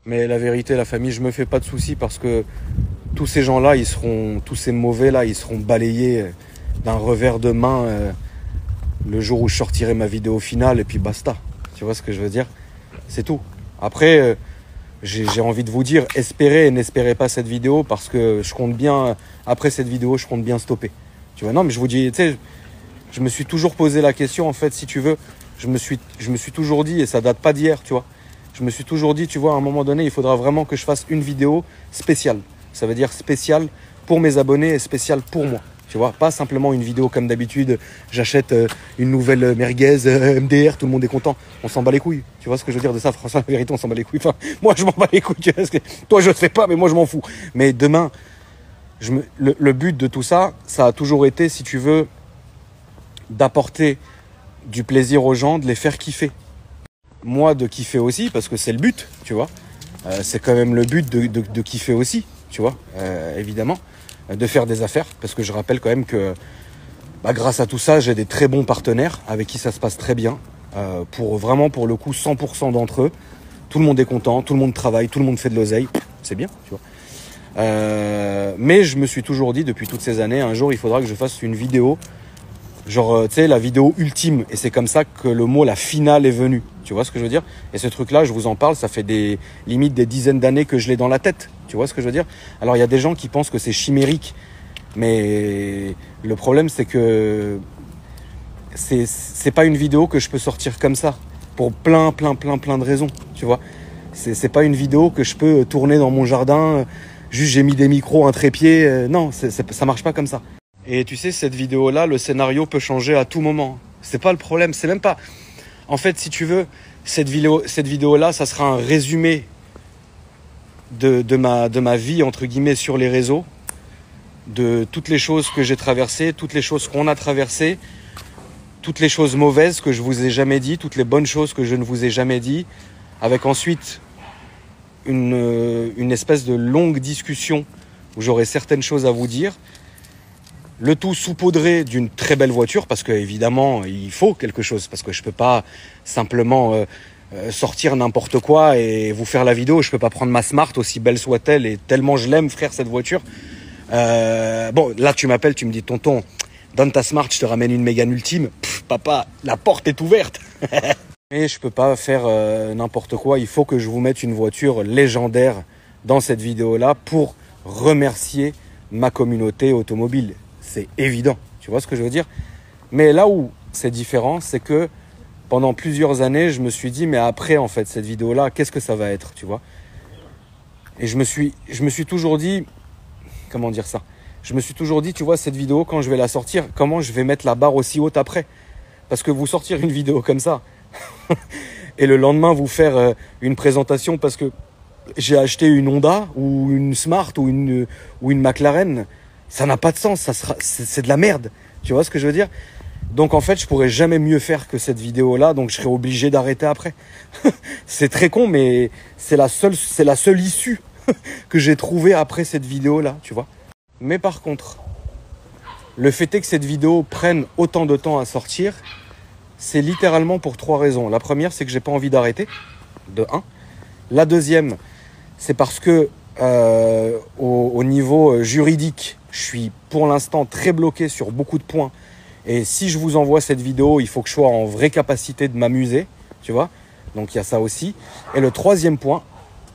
Mais la vérité, la famille, je me fais pas de soucis parce que tous ces gens-là, tous ces mauvais-là, ils seront balayés d'un revers de main le jour où je sortirai ma vidéo finale et puis basta. Tu vois ce que je veux dire? C'est tout. Après, j'ai envie de vous dire, espérez et n'espérez pas cette vidéo parce que je compte bien, après cette vidéo, je compte bien stopper. Tu vois, non, mais je vous dis, tu sais, je me suis toujours posé la question, en fait, si tu veux, je me suis toujours dit, et ça date pas d'hier, tu vois, je me suis toujours dit, tu vois, à un moment donné, il faudra vraiment que je fasse une vidéo spéciale. Ça veut dire spéciale pour mes abonnés et spéciale pour moi. Tu vois, pas simplement une vidéo comme d'habitude, j'achète une nouvelle merguez MDR, tout le monde est content. On s'en bat les couilles. Tu vois ce que je veux dire de ça? Franchement, la vérité, on s'en bat les couilles. Enfin, moi, je m'en bats les couilles. Tu vois, toi, je ne sais pas, mais moi, je m'en fous. Mais demain, le but de tout ça, ça a toujours été, si tu veux, d'apporter du plaisir aux gens, de les faire kiffer. Moi, de kiffer aussi, parce que c'est le but, tu vois. C'est quand même le but de kiffer aussi, tu vois, évidemment. De faire des affaires, parce que je rappelle quand même que grâce à tout ça, j'ai des très bons partenaires avec qui ça se passe très bien. Pour le coup, 100% d'entre eux. Tout le monde est content, tout le monde travaille, tout le monde fait de l'oseille. C'est bien, tu vois. Mais je me suis toujours dit, depuis toutes ces années, un jour, il faudra que je fasse une vidéo, genre, tu sais, la vidéo ultime. Et c'est comme ça que le mot, la finale, est venu. Tu vois ce que je veux dire? Et ce truc-là, je vous en parle, ça fait limite des dizaines d'années que je l'ai dans la tête. Tu vois ce que je veux dire? Alors, il y a des gens qui pensent que c'est chimérique. Mais le problème, c'est que c'est pas une vidéo que je peux sortir comme ça. Pour plein de raisons. Tu vois? C'est pas une vidéo que je peux tourner dans mon jardin. Juste, j'ai mis des micros, un trépied. Non, ça marche pas comme ça. Et tu sais, cette vidéo-là, le scénario peut changer à tout moment. C'est pas le problème. C'est même pas... En fait, si tu veux, cette vidéo-là, ça sera un résumé de ma vie, entre guillemets, sur les réseaux, de toutes les choses que j'ai traversées, toutes les choses qu'on a traversées, toutes les choses mauvaises que je vous ai jamais dit, toutes les bonnes choses que je ne vous ai jamais dit, avec ensuite une espèce de longue discussion où j'aurai certaines choses à vous dire. Le tout saupoudré d'une très belle voiture, parce que évidemment il faut quelque chose, parce que je peux pas simplement sortir n'importe quoi et vous faire la vidéo. Je peux pas prendre ma Smart, aussi belle soit-elle, et tellement je l'aime, frère, cette voiture. Bon, là tu m'appelles, tu me dis, tonton, donne ta Smart, je te ramène une Mégane ultime. Papa, la porte est ouverte. Mais je peux pas faire n'importe quoi. Il faut que je vous mette une voiture légendaire dans cette vidéo-là pour remercier ma communauté automobile. C'est évident, tu vois ce que je veux dire? Mais là où c'est différent, c'est que pendant plusieurs années, je me suis dit, mais après, en fait, cette vidéo-là, qu'est-ce que ça va être, tu vois? Et je me suis toujours dit, comment dire ça? Je me suis toujours dit, tu vois, cette vidéo, quand je vais la sortir, comment je vais mettre la barre aussi haute après? Parce que vous sortir une vidéo comme ça, et le lendemain, vous faire une présentation parce que j'ai acheté une Honda, ou une Smart, ou une McLaren, ça n'a pas de sens, c'est de la merde. Tu vois ce que je veux dire? Donc en fait, je pourrais jamais mieux faire que cette vidéo-là, donc je serais obligé d'arrêter après. C'est très con, mais c'est la seule issue que j'ai trouvée après cette vidéo-là, tu vois. Mais par contre, le fait est que cette vidéo prenne autant de temps à sortir, c'est littéralement pour 3 raisons. La première, c'est que j'ai pas envie d'arrêter, de 1. La deuxième, c'est parce que au niveau juridique, je suis pour l'instant très bloqué sur beaucoup de points. Et si je vous envoie cette vidéo, il faut que je sois en vraie capacité de m'amuser, tu vois. Donc il y a ça aussi. Et le troisième point,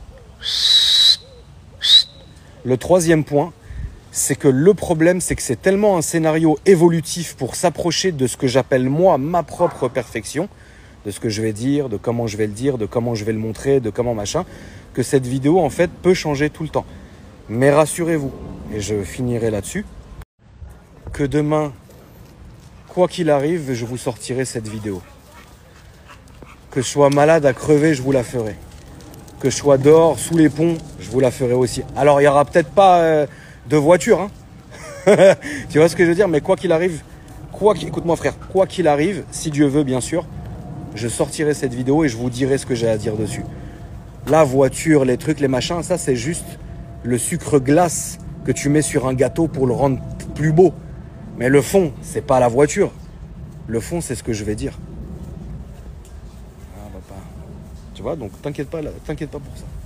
c'est que le problème, c'est que c'est tellement un scénario évolutif pour s'approcher de ce que j'appelle moi ma propre perfection, de ce que je vais dire, de comment je vais le dire, de comment je vais le montrer, de comment machin, que cette vidéo en fait peut changer tout le temps. Mais rassurez-vous, et je finirai là-dessus, que demain, quoi qu'il arrive, je vous sortirai cette vidéo. Que je sois malade à crever, je vous la ferai. Que je sois dehors, sous les ponts, je vous la ferai aussi. Alors, il n'y aura peut-être pas de voiture, hein. Tu vois ce que je veux dire? Mais quoi qu'il arrive, écoute-moi frère, quoi qu'il arrive, si Dieu veut bien sûr, je sortirai cette vidéo et je vous dirai ce que j'ai à dire dessus. La voiture, les trucs, les machins, ça c'est juste le sucre glace que tu mets sur un gâteau pour le rendre plus beau. Mais le fond, c'est pas la voiture. Le fond, c'est ce que je vais dire. Ah, papa. Tu vois, donc t'inquiète pas pour ça.